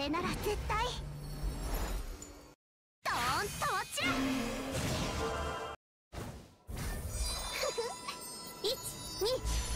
れなら絶対ドーンと落ちる。1、2、